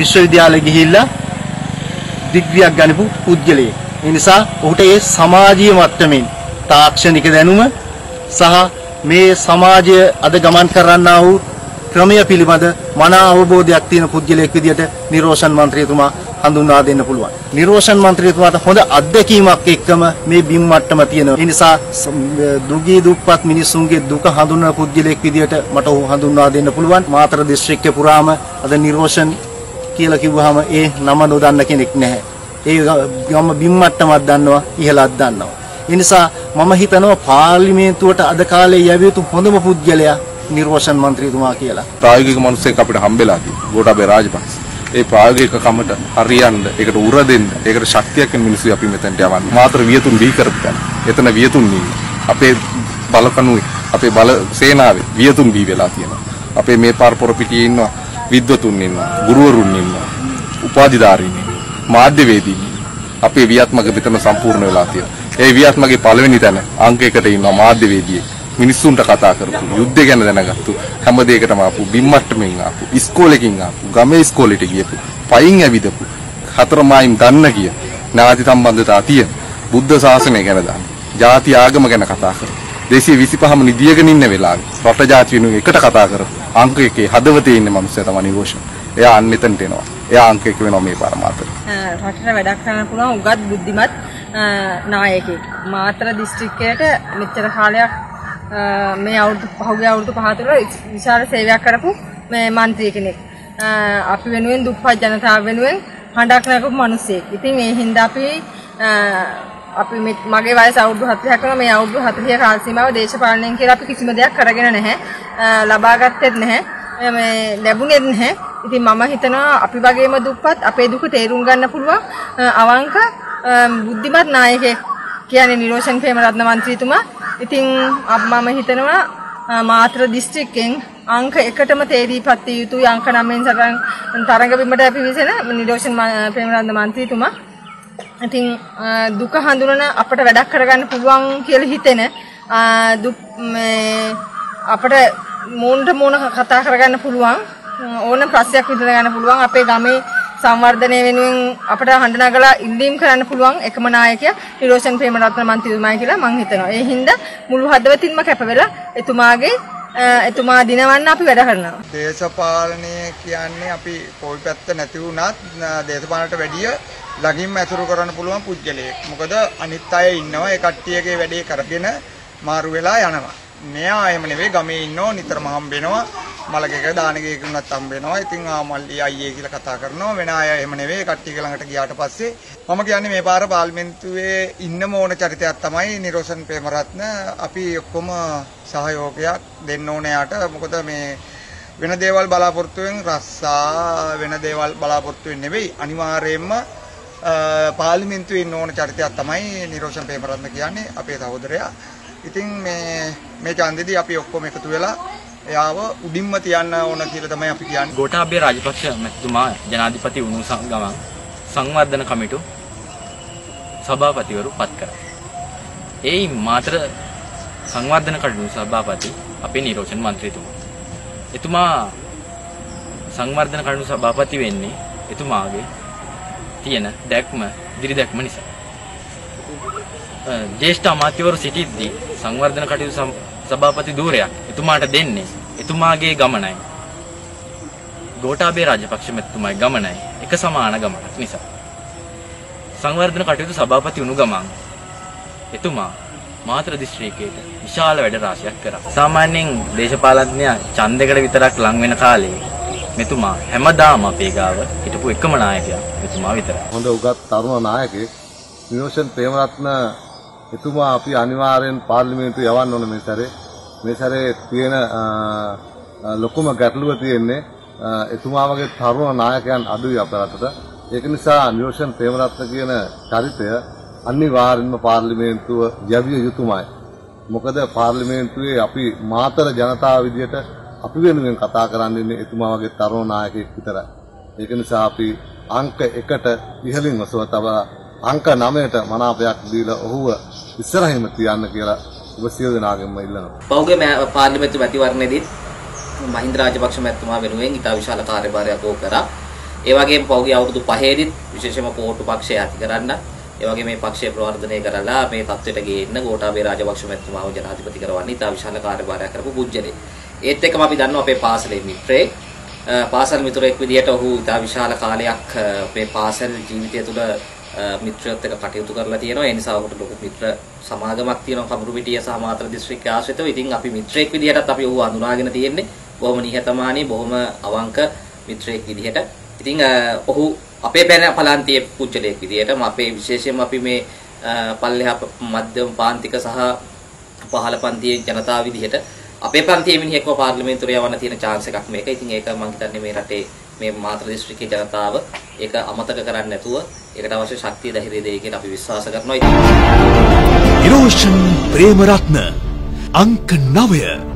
විශ්වවිද්‍යාලෙ ගිහිල්ලා ඩිග්‍රියක් ගන්නපු පුද්ගලයෙක්. ඒ නිසා ඔහුට ඒ සමාජීය මට්ටමින් තාක්ෂණික දැනුම සහ මේ සමාජය අද ගමන් කරන්නා වූ ක්‍රමය පිළිබඳ මනා අවබෝධයක් තියෙන පුද්ගලයෙක් විදිහට නිරෝෂන් මන්ත්‍රීතුමා හඳුන්වා දෙන්න පුළුවන්. නිරෝෂන් මන්ත්‍රීතුමාට හොඳ අත්දැකීමක් එක්කම මේ බිම් මට්ටම තියෙනවා. ඒ නිසා දුගී දුප්පත් මිනිසුන්ගේ දුක හඳුන්වන පුද්ගලයෙක් විදිහට මට ඔහු හඳුන්වා දෙන්න පුළුවන්. මාතර දිස්ත්‍රික්කේ පුරාම අද නිරෝෂන් කියලා කිව්වහම ඒ නම නොදන්න කෙනෙක් නැහැ. ඒ ගම බිම් මට්ටමක් දන්නවා, ඉහළක් දන්නවා. ඒ නිසා මම හිතනවා පාර්ලිමේන්තුවට අද කාලේ යවිය යුතු හොඳම පුද්ගලයා නිරෝෂන් මන්ත්‍රීතුමා කියලා. ප්‍රායෝගික මනුස්සයෙක් අපිට හම්බෙලා තියෙනවා. ගෝඨාභය රාජපක්ෂ. ඒ ප්‍රායෝගික කමට හරියන්න, ඒකට උර දෙන්න, ඒකට ශක්තියක් වෙන මිනිස්සු අපි මෙතනට යවන්න. මාතර වියතුන් බිහි කරපිටන. එතන වියතුන් ඉන්නේ. අපේ බලකණුවේ, අපේ බල සේනාවේ වියතුන් බිහි වෙලා තියෙනවා. අපේ මේ පාර පොර පිටියේ ඉන්නවා විද්වතුන් ඉන්නවා, ගුරුවරුන් ඉන්නවා, උපාධිධාරීන් ඉන්නවා, මාධ්‍යවේදීන්. අපේ වියත්මක මෙතන සම්පූර්ණ වෙලා තියෙනවා. ඒ වියත්මගේ පළවෙනි තැන අංක 1ට ඉන්නවා මාධ්‍යවේදියෙක්. මිනිස්සුන්ට කතා කරපු, යුද්ධය ගැන දැනගත්තු, හැම දෙයකටම ආපු, බිම් මට්ටමින් ආපු, ඉස්කෝලේකින් ආපු, ගමේ ඉස්කෝලේට ගියපු, පයින් ඇවිදපු, හතර මායිම් දන්න කිය, නාති සම්බන්ධතා තියෙන, බුද්ධ ශාසනය ගැන දන්න, ජාති ආගම ගැන කතා කරපු, 225ම නිදියගෙන ඉන්න වෙලාවේ රට ජාති වෙනුවෙන් එකට කතා කරපු, අංක 1 හදවතේ ඉන්න මනුස්සයා තමයි නිරෝෂන්. එයා අන්න එතනට එනවා. එයා අංක 1 වෙනවා මේ පාර මාතර. රටට වැඩක් කරන්න පුළුවන් උගත් බුද්ධිමත් නායකයෙක්. මාතර දිස්ත්‍රික්කයට මෙච්චර කාලයක් මේ පහුගිය අවුරුදු 5 තුළ විශාල සේවයක් කරපු මේ മന്ത്രി කෙනෙක්. අපි වෙනුවෙන් දුප්පත් ජනතාව වෙනුවෙන් හඬක් නගපු මිනිසෙක්. ඉතින් ඒ හින්දා අපි මගේ වයස අවුරුදු 40ක් වුණා. මේ අවුරුදු 40 කාල සීමාව දේශපාලනයෙන් කියලා අපි කිසිම දෙයක් කරගෙන නැහැ. ලබා ගත්තෙත් නැහැ. මේ ලැබුණෙත් නැහැ. ඉතින් මම හිතනවා අපි වගේම දුප්පත් අපේ දුක තේරුම් ගන්න පුළුවන් අවංක බුද්ධිමත් නායකයෙක් කියන්නේ නිරෝෂන් ප්‍රේමරත්න මන්ත්‍රීතුමා. ඉතින් මම හිතනවා මාතර දිස්ත්‍රික්කෙන් අංක 1ටම තේරීපත් විය යුතුයි. අංක 9න් තරඟ බිමට පිවිසෙන නිරෝෂන් ප්‍රේමරත්න මන්ත්‍රීතුමා. ඉතින් දුක හඳුනන අපට වැඩක් කරගන්න පුළුවන් කියලා හිතෙන අපට මූණට මූණ කතා කරගන්න පුළුවන් ඕන ප්‍රශ්නයක් විසඳ ගන්න පුළුවන් අපේ ගමේ සංවර්ධනය වෙනුවෙන් අපට හඬ නගලා ඉල්ලීම් කරන්න පුළුවන් එකම නායකයා නිරෝෂන් ප්‍රේමරත්න මන්ත්‍රීතුමායි කියලා මම හිතනවා. ඒ හින්දා මුළු හදවතින්ම කැප වෙලා එතුමා දිනවන්න අපි වැඩ කරනවා. දේශපාලනය කියන්නේ අපි කොයි පැත්ත නැති වුණත් දේශපාලනට වැඩිය ළඟින්ම ඇසුරු කරන්න පුළුවන් පුද්ගලයෙක්. මොකද අනිත් අය ඉන්නවා ඒ කට්ටියගේ වැඩේ කරගෙන මාරු වෙලා යනවා. මෙයා එහෙම නෙවෙයි ගමේ ඉන්නෝ නිතරම හම්බ වෙනවා. මලකේක දානකේක උනත් හම්බ වෙනවා. ඉතින් මල්ලි අයියේ කියලා කතා කරනවා. වෙන අය එහෙම නෙවෙයි කට්ටිය ළඟට ගියාට පස්සේ මම කියන්නේ මේ පාර පාර්ලිමේන්තුවේ ඉන්නම ඕන චරිතයක් තමයි නිරෝෂන් ප්‍රේමරත්න. අපි ඔක්කොම සහයෝගයක් දෙන්න ඕනේ යාට. මොකද මේ වෙන දේවල් බලාපොරොත්තුෙන් රස්සා වෙන දේවල් බලාපොරොත්තුෙන් නෙවෙයි අනිවාර්යයෙන්ම පාර්ලිමේන්තුවේ ඉන්න ඕන චරිතයක් තමයි නිරෝෂන් ප්‍රේමරත්න කියන්නේ අපේ සහෝදරයා. ඉතින් මේ ඡන්දෙදී අපි ඔක්කොම එකතු වෙලා එයාව උඩින්ම තියන්න ඕන කියලා තමයි අපි කියන්නේ. ගෝඨාභය රාජපක්ෂ මැතිතුමා ජනාධිපති වුණු ගමන් සංවර්ධන කමිටු සභාපතිවරු පත් කරා. ඒ මාතර සංවර්ධන කමිටු සභාපති අපේ නිරෝෂන් මන්ත්‍රීතුමා. එතුමා සංවර්ධන කමිටු සභාපති වෙන්නේ එතුමාගේ තියෙන දැක්ම දිරි දැක්ම නිසා. ජේෂ්ඨ අමාත්‍යවරු සිටිද්දී සංවර්ධන කටයුතු සභාපති ධූරයක් එතුමාට දෙන්නේ එතුමාගේ ගමනයි ගෝඨාභය රාජපක්ෂ මැතිතුමාගේ ගමනයි එක සමාන ගමනක් නිසා සංවර්ධන කටයුතු සභාපති වුණු ගමන් එතුමා මාතර දිස්ත්‍රික්කයට විශාල වැඩ රාශියක් කරා. සාමාන්‍යයෙන් දේශපාලඥයා ඡන්දයකට විතරක් ලං වෙන කාලේ මෙතුමා හැමදාම අපේ ගාව හිටපු එකම නායකයා මෙතුමා විතරයි. හොඳ උගත් තරුණ නායකයෙක් නිරෝෂන් ප්‍රේමරත්න එතුමා අපි අනිවාර්යෙන් පාර්ලිමේන්තුව යවන්න ඕන මේ සැරේ. මේ සැරේ තියෙන ලොකුම ගැටලුව තියෙන්නේ එතුමා වගේ තරුණ නායකයන් අඩුයි අපේ රටට. ඒක නිසා නිරෝෂන් ප්‍රේමරත්න කියන චරිතය අනිවාර්යෙන්ම පාර්ලිමේන්තුව යවිය යුතුමයි. මොකද පාර්ලිමේන්තුවේ අපි මාතර ජනතාව විදියට අපි වෙනුවෙන් කතා කරන්නේ එතුමා වගේ තරුණ නායකයෙක් විතරයි. ඒක නිසා අපි අංක 1ට ඉහළින් ඔසව තබලා අංක 9ට මනාපයක් දීලා ඔහුව ඉස්සරහින්ම තියන්න කියලා ඔබ සියලු දෙනාගෙන්ම ඉල්ලනවා. පහුගිය පාර්ලිමේන්තු මැතිවරණයේදී මහින්ද රාජපක්ෂ මැතිතුමා වෙනුවෙන් ඉතා විශාල කාර්යභාරයක් ඕක කරා. ඒ වගේම පහුගිය අවුරුදු 5 විශේෂයෙන්ම පොහොට්ටු පක්ෂය ඇති කරන්න ඒ වගේ මේ පක්ෂය ප්‍රවර්ධනය කරලා මේ තත්ත්වයට ගේන්න ගෝඨාභය රාජපක්ෂ මැතිතුමාව ජනාධිපති කරවන්න ඉතා විශාල කාර්යභාරයක් කරපු පුජ්‍යලේ. ඒත් එක්කම අපි දන්නවා අපේ පාසලේ මිත්‍රයෙක් පාසල් මිතුරෙක් විදියට ඔහු ඉතා විශාල කාලයක් අපේ පාසල් ජීවිතය තුළ මිත්‍රයොත් එක්ක කටයුතු කරලා තියෙනවා. ඒ නිසා ඔහුට ලොකු මිත්‍ර සමාගමක් තියෙනවා කඳුරුපිටිය සහ මාතර දිස්ත්‍රික්කය ආශ්‍රිතව. ඉතින් අපි මිත්‍රයෙක් විදියටත් අපි ඔහු හඳුනාගෙන තියෙන්නේ බොහොම නිහතමානී බොහොම අවංක මිත්‍රයෙක් විදියට. ඉතින් ඔහු අපේ පළාන්තියේ පුජ්‍යලයක් විදියට අපේ විශේෂයෙන්ම අපි මේ පල්ලෙහා මධ්‍යම පාන්තික සහ පහළ පන්තියේ ජනතාව විදියට අපේ පන්තියේ මිනිහෙක්ව පාර්ලිමේන්තුවට යවන්න තියෙන chance එකක් මේක. ඉතින් ඒක මම හිතන්නේ මේ රටේ මේ මාතර දිස්ත්‍රික්කයේ ජනතාව ඒක අමතක කරන්නේ නැතුව ඒකට අවශ්‍ය ශක්තිය ධෛර්යය දෙයි කියලා අපි විශ්වාස කරනවා. ඉරෝෂන් ප්‍රේමරත්න අංක 9